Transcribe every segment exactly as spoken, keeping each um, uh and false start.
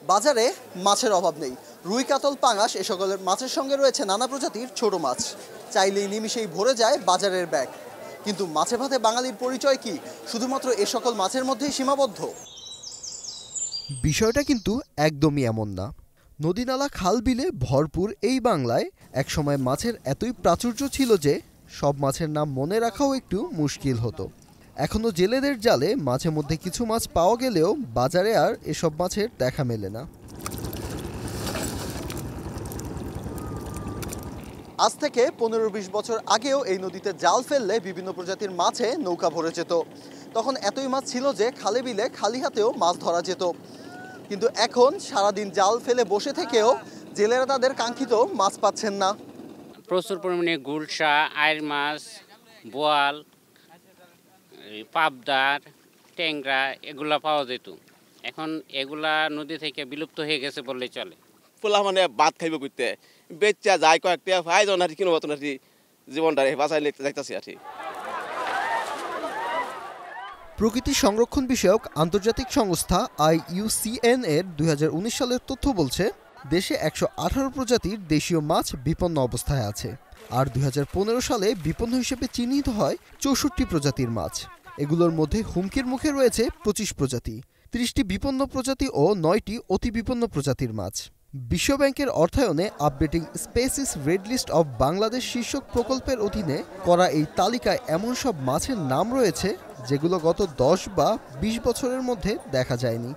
বাজারে মাছের অভাব নেই। রুই, কাতল, পাঙাশ এ সকলের মাছের সঙ্গে রয়েছে নানা প্রজাতির ছোট মাছ। চাইলেই নিমিষেই ভরে যায় বাজারের ব্যাগ। কিন্তু মাছে ভাতে বাঙালির পরিচয় কি শুধুমাত্র এ সকল মাছের মধ্যেই সীমাবদ্ধ? বিষয়টা কিন্তু একদমই এমন না। নদী, নালা, খাল, বিলে ভরপুর এই বাংলায় একসময় মাছের এতই প্রাচুর্য ছিল যে সব মাছের নাম মনে রাখাও একটু মুশকিল হতো। এখনো জেলেদের জালে মাঝে মধ্যে কিছু মাছ পাওয়া গেলেও বাজারে আর এসব মাছের দেখা মেলে না। আজ থেকে পনেরো বিশ বছর আগেও এই নদীতে জাল ফেললে বিভিন্ন প্রজাতির মাছে নৌকা ভরে যেত। তখন এতই মাছ ছিল যে খালে বিলে খালি হাতেও মাছ ধরা যেত। কিন্তু এখন সারাদিন জাল ফেলে বসে থেকেও জেলেরা তাদের কাঙ্ক্ষিত মাছ পাচ্ছেন না। প্রচুর পরিমাণে গুলশা, আইর মাছ, বোয়াল, পাবদার, ট্যাংরা এগুলা পাওয়া যেত। এখন এগুলা নদী থেকে বিলুপ্ত হয়ে গেছে বললেই চলে। পোলা মানে ভাত খাইব করতে বেচা যায় কয়েকটা ফাই জন আর কিনো মতন আর জীবনটা বাঁচাই যাইতেছে আর কি। প্রকৃতি সংরক্ষণ বিষয়ক আন্তর্জাতিক সংস্থা আই ইউ সি এন এর দুই হাজার উনিশ সালের তথ্য বলছে দেশে একশো আঠারো প্রজাতির দেশীয় মাছ বিপন্ন অবস্থায় আছে। আর দুই হাজার পনেরো সালে বিপন্ন হিসেবে চিহ্নিত হয় চৌষট্টি প্রজাতির মাছ। এগুলোর মধ্যে হুমকির মুখে রয়েছে পঁচিশ প্রজাতি, ত্রিশটি বিপন্ন প্রজাতি ও নয়টি অতি বিপন্ন প্রজাতির মাছ। বিশ্বব্যাংকের অর্থায়নে updating species red list of Bangladesh শীর্ষক প্রকল্পের অধীনে করা এই তালিকায় এমন সব মাছের নাম রয়েছে যেগুলো গত দশ বা বিশ বছরের মধ্যে দেখা যায়নি।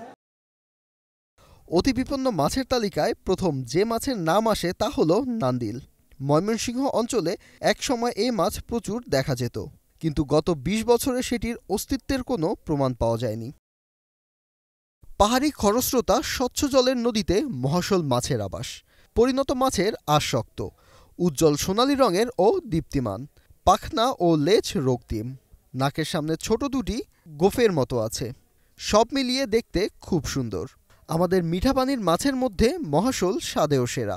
অতি বিপন্ন মাছের তালিকায় প্রথম যে মাছের নাম আসে তা হলো নান্দিল। ময়মনসিংহ অঞ্চলে একসময় এই মাছ প্রচুর দেখা যেত, কিন্তু গত বিশ বছরে সেটির অস্তিত্বের কোনো প্রমাণ পাওয়া যায়নি। পাহাড়ি খরস্রোতা স্বচ্ছ জলের নদীতে মহাশোল মাছের আবাস। পরিণত মাছের আঁশ শক্ত, উজ্জ্বল সোনালী রঙের ও দীপ্তিমান। পাখনা ও লেজ রক্তিম, নাকের সামনে ছোট দুটি গোফের মতো আছে। সব মিলিয়ে দেখতে খুব সুন্দর। আমাদের মিঠা পানির মাছের মধ্যে মহাশোল স্বাদেও সেরা।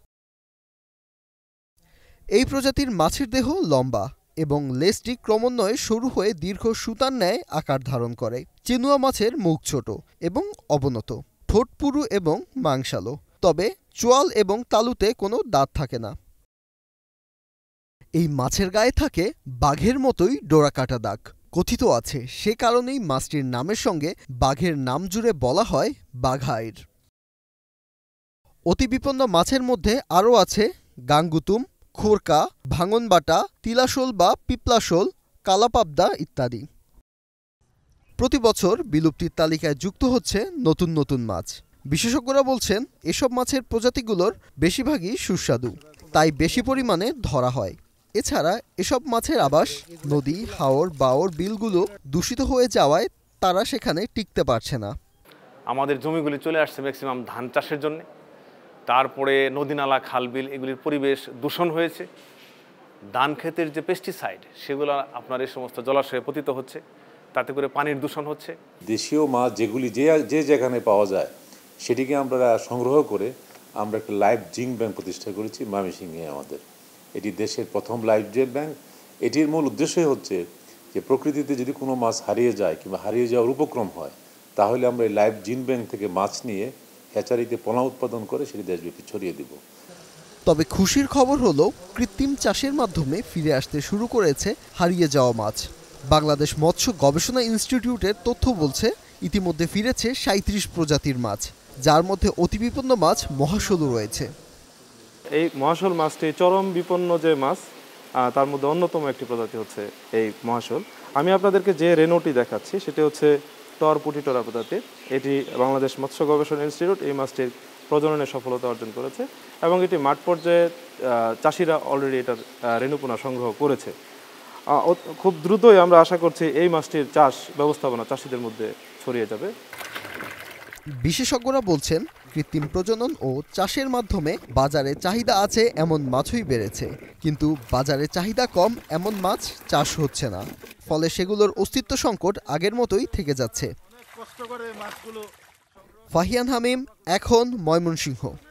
এই প্রজাতির মাছের দেহ লম্বা এবং লেজটি ক্রমান্বয়ে সরু হয়ে দীর্ঘ সুতার ন্যায় আকার ধারণ করে। চেনুয়া মাছের মুখ ছোট এবং অবনত, ঠোঁট পুরু এবং মাংসালো, তবে চোয়াল এবং তালুতে কোনো দাঁত থাকে না। এই মাছের গায়ে থাকে বাঘের মতোই ডোরাকাটা দাগ। কথিত আছে সে কারণেই মাছটির নামের সঙ্গে বাঘের নাম জুড়ে বলা হয় বাঘাইর। অতি বিপন্ন মাছের মধ্যে আরও আছে গাঙ্গুতুম, খোরকা, ভাঙনবাটা, তিলাশোল বা পিপলাশোল, কালাপাবদা ইত্যাদি। প্রতি বছর বিলুপ্তির তালিকায় যুক্ত হচ্ছে নতুন নতুন মাছ। বিশেষজ্ঞরা বলছেন এসব মাছের প্রজাতিগুলোর বেশিরভাগই সুস্বাদু, তাই বেশি পরিমাণে ধরা হয়। এছাড়া এসব মাছের আবাস নদী, হাওর, বাওর, বিলগুলো দূষিত হয়ে যাওয়ায় তারা সেখানে টিকতে পারছে না। আমাদের জমিগুলি চলে আসছে ম্যাক্সিমাম ধান চাষের জন্য। তারপরে নদী, নালা, খাল, বিল এগুলির পরিবেশ দূষণ হয়েছে। ধান ক্ষেতের যে পেস্টিসাইড সেগুলো আপনার এই সমস্ত জলাশয়ে পতিত হচ্ছে, তাতে করে পানির দূষণ হচ্ছে। দেশীয় মাছ যেগুলি যে যে যেখানে পাওয়া যায় সেটিকে আমরা সংগ্রহ করে আমরা একটা লাইভ জিঙ্ক ব্যাংক প্রতিষ্ঠা করেছি ময়মনসিংহে। আমাদের এটি দেশের প্রথম লাইভ জিঙ্ক ব্যাংক। এটির মূল উদ্দেশ্যই হচ্ছে যে প্রকৃতিতে যদি কোনো মাছ হারিয়ে যায় কিংবা হারিয়ে যাওয়ার উপক্রম হয়, তাহলে আমরা এই লাইভ জিঙ্ক ব্যাংক থেকে মাছ নিয়ে হ্যাচারিতে পোনা উৎপাদন করে সেটি দেশব্যাপী ছড়িয়ে দেব। তবে খুশির খবর হলো কৃত্রিম চাষের মাধ্যমে ফিরে আসতে শুরু করেছে হারিয়ে যাওয়া মাছ। বাংলাদেশ মৎস্য গবেষণা ইনস্টিটিউটের তথ্য বলছে ইতিমধ্যে ফিরেছে সাঁইত্রিশ প্রজাতির মাছ, যার মধ্যে অতি বিপন্ন মাছ মহাশোলও রয়েছে। এই মহাশোল মাছটি চরম বিপন্ন যে মাছ তার মধ্যে অন্যতম একটি প্রজাতি হচ্ছে এই মহাশোল। আমি আপনাদেরকে যে রেনোটি দেখাচ্ছি সেটি হচ্ছে টরপুটিটোরা প্রজাতি। এটি বাংলাদেশ মৎস্য গবেষণা ইনস্টিটিউট এই মাছটির প্রজননে সফলতা অর্জন করেছে এবং এটি মাঠ পর্যায়ে চাষিরা অলরেডি এটার রেণুপোনা সংগ্রহ করেছে। খুব দ্রুতই আমরা আশা করছি এই মাছটির চাষ ব্যবস্থাপনা চাষিদের মধ্যে ছড়িয়ে যাবে। বিশেষজ্ঞরা বলছেন কৃত্রিম প্রজনন ও চাষের মাধ্যমে বাজারে চাহিদা আছে এমন মাছই বেড়েছে, কিন্তু বাজারে চাহিদা কম এমন মাছ চাষ হচ্ছে না। ফলে সেগুলোর অস্তিত্ব সংকট আগের মতোই থেকে যাচ্ছে। ফাহিয়ান হামিম, এখন, ময়মনসিংহ।